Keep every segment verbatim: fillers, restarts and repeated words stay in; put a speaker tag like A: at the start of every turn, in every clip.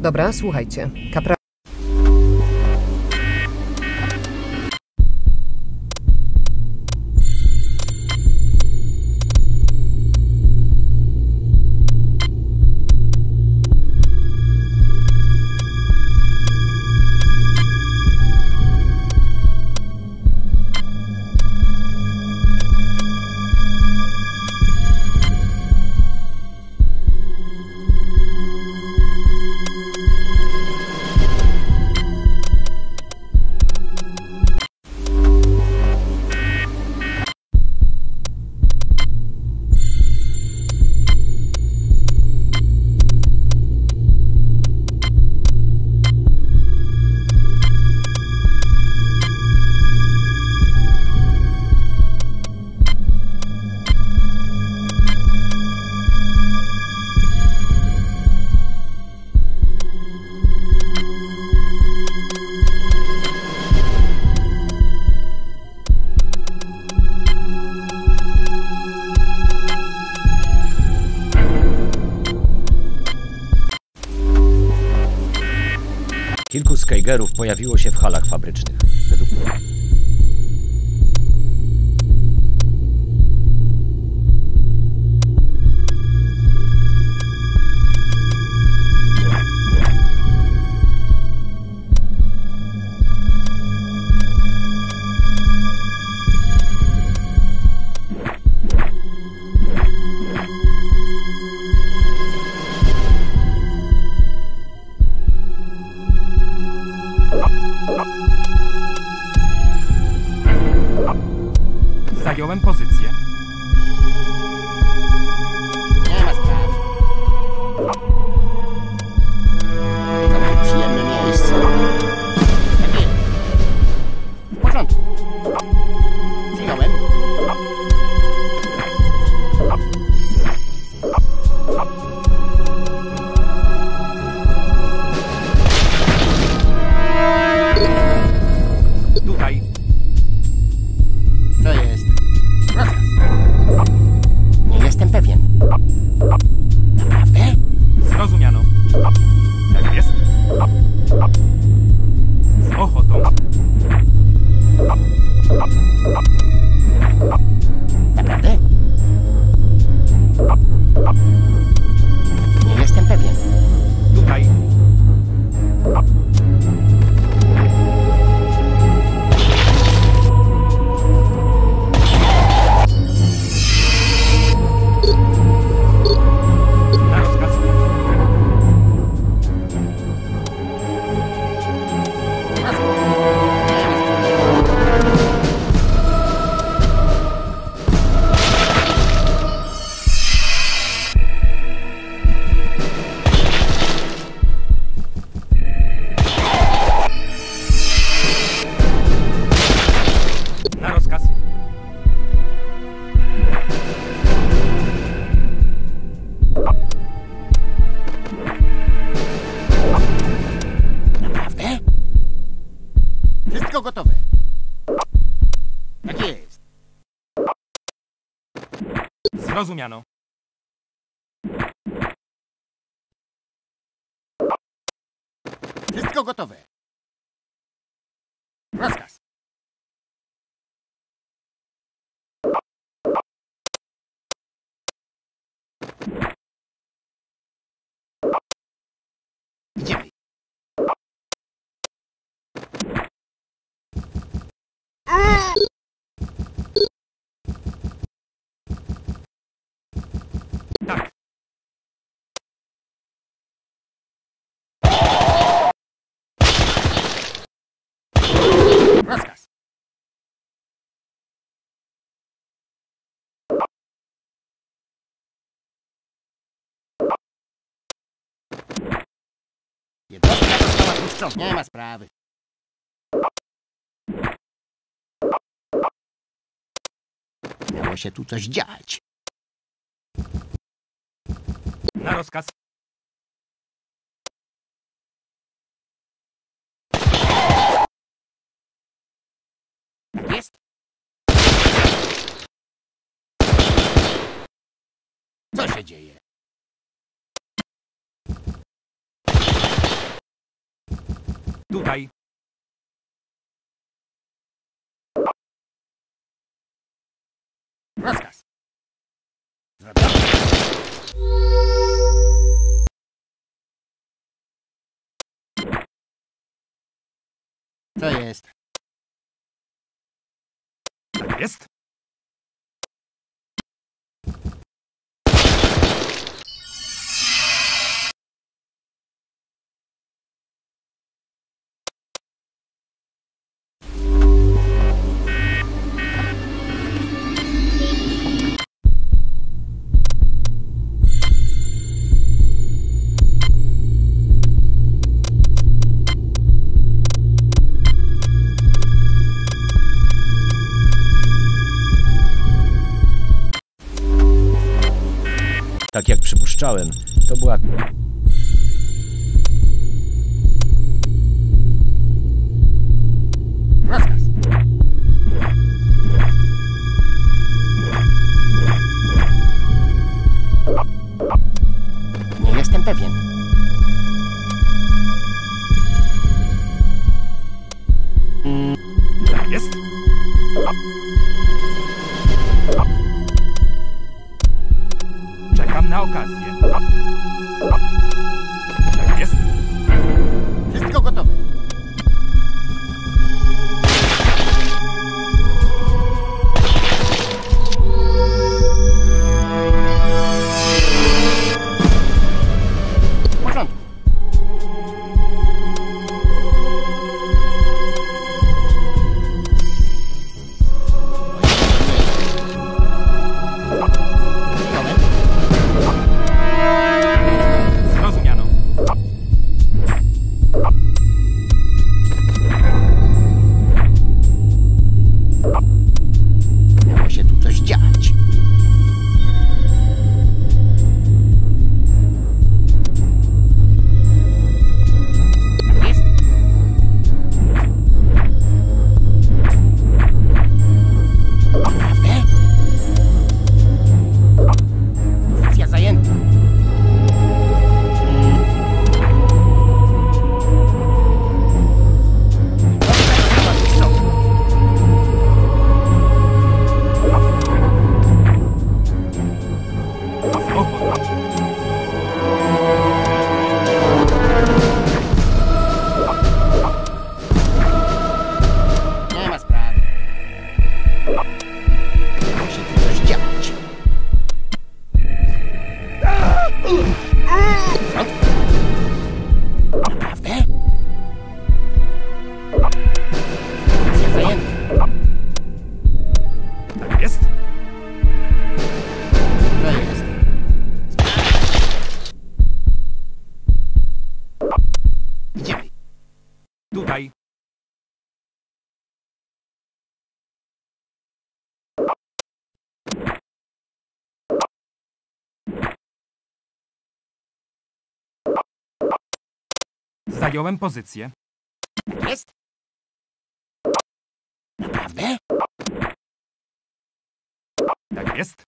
A: Dobra, słuchajcie. Kapra...
B: Kilku Scay'Gerów pojawiło się w halach fabrycznych. Według mnie.
C: Zająłem pozycję.
D: Nie ma sprawy. Całkiem przyjemne miejsce. Tak jest. W porządku. Przyjąłem.
C: Tutaj.
D: Co jest? Rozkaz. Nie jestem pewien. Naprawdę?
C: Zrozumiano. Tak jest. Z ochotą.
D: Naprawdę? Nie jestem pewien.
C: Tutaj. Na rozkaz. Na rozkaz.
D: Naprawdę? Wszystko gotowe. Tak jest.
C: Zrozumiano.
D: Wszystko gotowe. Rozkaz. Idziemy.
C: Tak.
D: Rozkaz. Jednostka została puszczona. Nie ma sprawy. Miało się tu coś dziać.
C: Na rozkaz.
D: Tak jest. Co się dzieje?
C: Tutaj.
D: Rozkaz. Zrobione. Co jest?
C: Tak jest.
B: Tak jak przypuszczałem, to była...
D: Rozkaz. Nie jestem pewien.
C: Tak jest. Czekam na okazję. Tak jest.
D: Wszystko gotowe. W porządku.
C: Zrozumiano.
D: Miało się tu coś dziać. Tak jest. Naprawdę? Pozycja zajęta.
C: Powoli.
D: Nie ma sprawy. Miało się tu coś dziać. Naprawdę? Pozycja zajęta.
C: Tak jest.
D: To jest. Idziemy.
C: Tutaj. Zająłem pozycję.
D: Tak jest. Naprawdę?
C: Tak jest.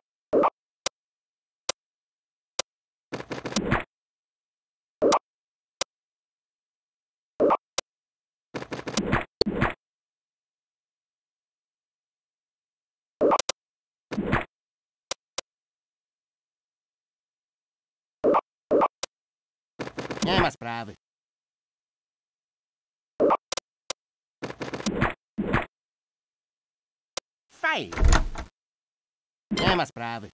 D: Nie ma sprawy. Fajnie. Nie ma sprawy.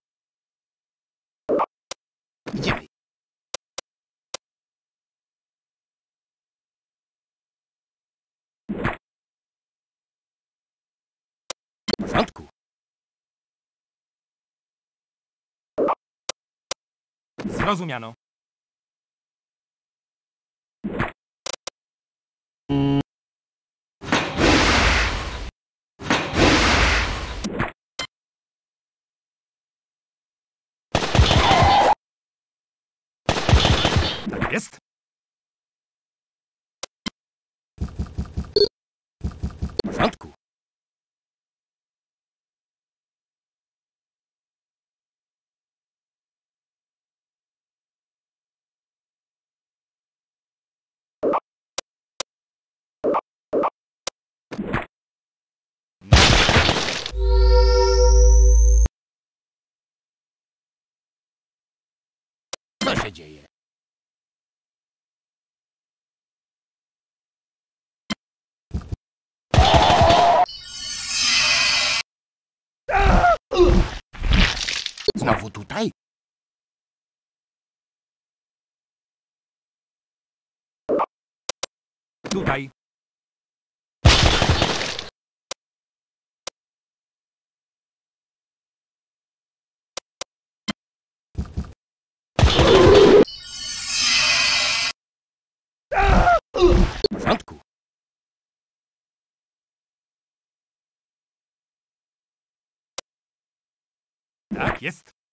D: Idziemy. W porządku.
C: Zrozumiano. Tak jest.
D: W porządku. Co się dzieje? Znowu tutaj?
C: Tutaj.
D: W porządku.
C: Tak jest.